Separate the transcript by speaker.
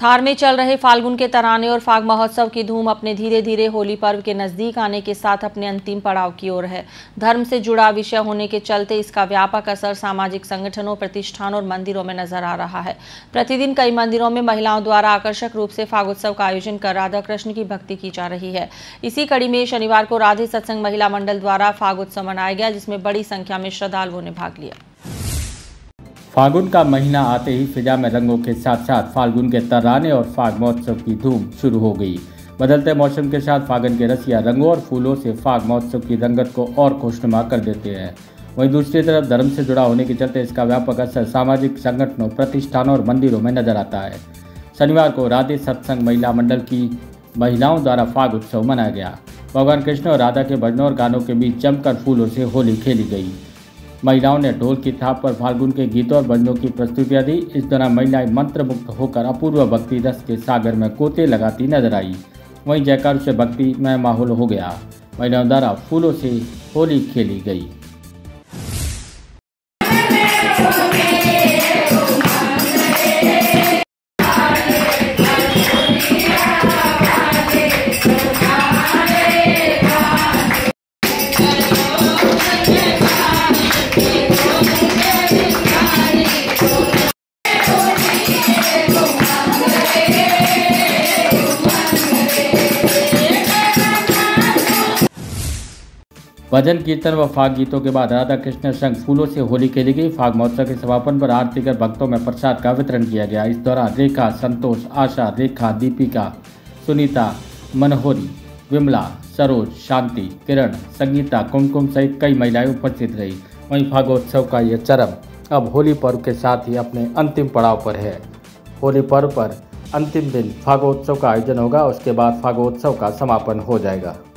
Speaker 1: धार में चल रहे फाल्गुन के तराने और फाग महोत्सव की धूम अपने धीरे धीरे होली पर्व के नजदीक आने के साथ अपने अंतिम पड़ाव की ओर है। धर्म से जुड़ा विषय होने के चलते इसका व्यापक असर सामाजिक संगठनों, प्रतिष्ठानों और मंदिरों में नजर आ रहा है। प्रतिदिन कई मंदिरों में महिलाओं द्वारा आकर्षक रूप से फागोत्सव का आयोजन कर राधा कृष्ण की भक्ति की जा रही है। इसी कड़ी में शनिवार को राधे सत्संग महिला मंडल द्वारा फागोत्सव मनाया गया, जिसमें बड़ी संख्या में श्रद्धालुओं ने भाग लिया।
Speaker 2: फागुन का महीना आते ही फिजा में रंगों के साथ साथ फाल्गुन के तराने और फाग महोत्सव की धूम शुरू हो गई। बदलते मौसम के साथ फागुन के रसिया रंगों और फूलों से फाग महोत्सव की रंगत को और खुशनुमा कर देते हैं। वहीं दूसरी तरफ धर्म से जुड़ा होने के चलते इसका व्यापक असर सामाजिक संगठनों, प्रतिष्ठानों और मंदिरों में नजर आता है। शनिवार को राधे सत्संग महिला मंडल की महिलाओं द्वारा फाग उत्सव मनाया गया। भगवान कृष्ण और राधा के भजनों और गानों के बीच जमकर फूलों से होली खेली गई। महिलाओं ने ढोल की थाप पर फाल्गुन के गीतों और भजनों की प्रस्तुतियां दी। इस दौरान महिलाएं मंत्रमुग्ध होकर अपूर्व भक्ति रस के सागर में गोते लगाती नजर आई। वहीं जयकार से भक्ति में माहौल हो गया। महिलाओं द्वारा फूलों से होली खेली गई। भजन कीर्तन व फाग गीतों के बाद राधा कृष्ण संग फूलों से होली खेली गई। फाग महोत्सव के समापन पर आरती कर भक्तों में प्रसाद का वितरण किया गया। इस दौरान रेखा, संतोष, आशा, रेखा, दीपिका, सुनीता, मनोहरी, विमला, सरोज, शांति, किरण, संगीता, कुमकुम सहित कई महिलाएं उपस्थित रही। वहीं फागोत्सव का यह चरम अब होली पर्व के साथ ही अपने अंतिम पड़ाव पर है। होली पर्व पर अंतिम दिन फागोत्सव का आयोजन होगा, उसके बाद फागोत्सव का समापन हो जाएगा।